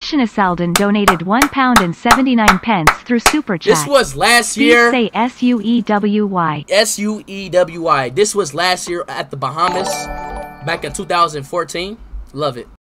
Shinasaldan donated £1.79 through Super Chat. This was last year. Say SUEWY. SUEWY. This was last year at the Bahamas, back in 2014. Love it.